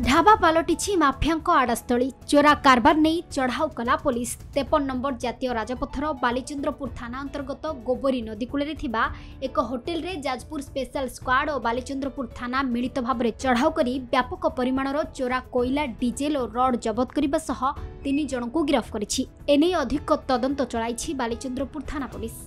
ढाबा पलटि माफिया आड़ास्थली चोरा कारबार नहीं चढ़ाऊ कला पुलिस 53 नंबर जातीय राजपथर बालीचंद्रपुर थाना अंतर्गत गोबरी नदी कूल एक होटेल रे जाजपुर स्पेशल स्क्वाड और बालीचंद्रपुर थाना मिलित भाव में चढ़ाऊ कर व्यापक परिमाणर चोरा कोईला डीजेल और रड जबत करने सह 3 जन को गिरफ्त करिछि। एने अधिक तदंत चलाई बालीचंद्रपुर थाना पुलिस।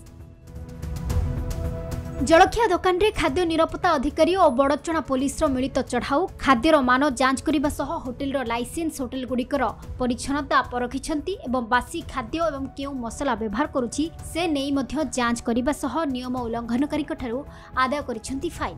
जलखिया दोकान रे खाद्य निरापत्ता अधिकारी और बड़चणा पुलिस मिलित चढ़ाऊ खाद्यर मान जांच करने सह होटेल लाइसेंस होटेल गुड़िकर परिच्छन्नता परखिछंती एवं बासी खाद्य एवं केउ मसला व्यवहार करुछि से नहीं मध्य जांच करने सह नियम उल्लंघनकारी आदाय करिछंती फाइन।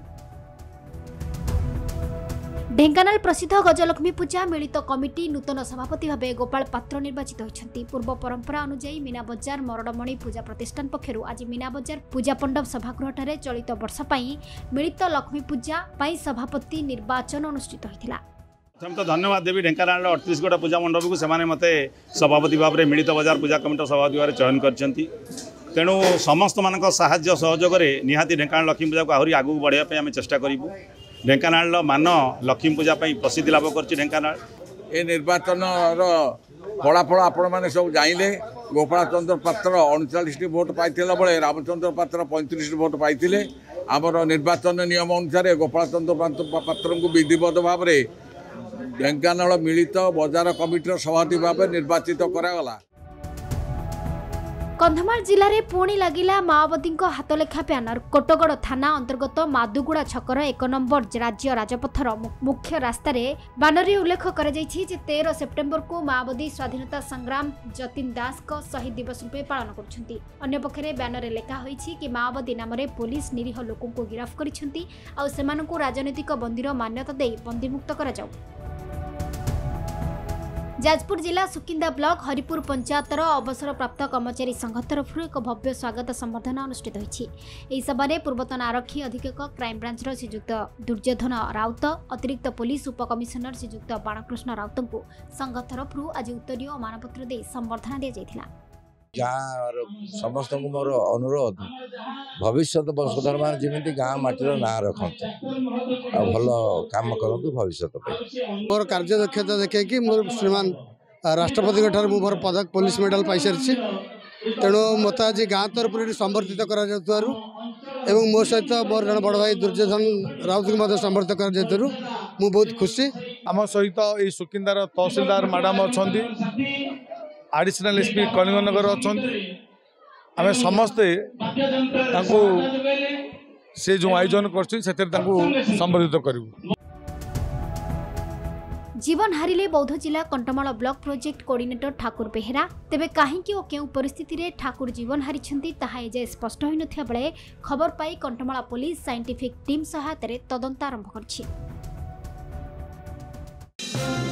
ढेंकानाल प्रसिद्ध गजलक्ष्मी पूजा मिलित कमिटी नूतन सभापति भाव गोपाल पात्र निर्वाचित होइछंती। पूर्व परंपरा अनुसार मीना बजार मरडमणि पूजा प्रतिष्ठान पक्षरु आज मीना बजार पूजा मंडप सभागृह चलित वर्ष पई मिलित लक्ष्मी पूजा पई सभापति निर्वाचन अनुष्ठित होइथिला। प्रथम तो धन्यवाद देवी ढेंकानाल 38 गोटा पूजा मंडप को सेमाने मते सभापति भाव में मिलित बजार पूजा कमिटी सभापति भाव चयन करछंती। तेणु समस्त मान साहाय्य सहयोग निहाती ढेंकानाल लक्ष्मी पूजा को आहरी आगू बढ़ाई आम चेष्टा करूँ। ढेंकानाल मान लक्ष्मी पूजा प्रसिद्धि लाभ कर ढेंकानाल ए निर्वाचन फलाफल आपण मैंने सब जाइले। गोपाल चंद्र पात्र 39 भोट पाई बेले रामचंद्र पात्र 35 भोट पाई। आमर निर्वाचन नियम अनुसार गोपाल चंद्र पात्र को विधिवत भाव में ढेंकानाल मिलित बजार कमिटी सभापति भाव निर्वाचित करागला। कंधमाल जिले में पुणी लगिला माओवादी हाथलेखा बैनर। कोटगड़ थाना अंतर्गत मादुगुड़ा छकर 1 नंबर राज्य राजपथर मुख्य रास्त बैनर रे उल्लेख कर 13 सेप्टेम्बर को माओवादी स्वाधीनता संग्राम जतिन दास को शहीद दिवस रूपे पालन कर। अन्यपक्षे बैनर लेखा होईछि कि माओवादी नाम पुलिस निरीह लोकों को गिरफ्त करिसेंती आ सेमानकु राजनीतिक बंदीर मान्यता दे बंदीमुक्त करा जाऊ। जाजपुर जिला सुकिंदा ब्लॉक हरिपुर पंचायतर अवसर प्राप्त कर्मचारी संघ तरफ एक भव्य स्वागत संबर्धना अनुष्ठित होती। सभा पूर्वतन आरक्षी अधीक्षक क्राइमब्रांच श्रीजुक्त दुर्योधन राउत अतिरिक्त पुलिस उपकमिशनर श्रीजुक्त बाणकृष्ण राउत को संघ तरफ आज उत्तरीय और मानपत्र दे संबर्धना दी जाइथिला। समस्त को मोर अनुरोध भविष्य वंशधर मान जमी गाँ माटीर ना रखते भल काम करूँ भविष्य मोर कार्य दक्षता देखे मोर श्रीमान राष्ट्रपति मोर पदक पुलिस मेडल पाई सारी। तेणु मत आज गाँ तरफ संबर्धित कर मो सहित मोर जन बड़ भाई दुर्योधन राउत को संबर्धित कर बहुत खुशी। आम सहित ये सुकिंदार तहसीलदार मैडम अच्छा एडिशनल एसपी कलिंगनगर अच्छा आम समस्ते से जो आयोजन कर संबोधित करूँ। जीवन हारिले बौद्ध जिला Kantamal block project coordinator Thakur Behera. तेबे काहींकि और केउ परिस्थिति रे ठाकुर जीवन हारिछंती ताहा एजे स्पष्ट होई नथिया बेले खबर पाई कंटमाल पुलिस साइंटिफिक टीम सहायता रे तदंत आरंभ करछि।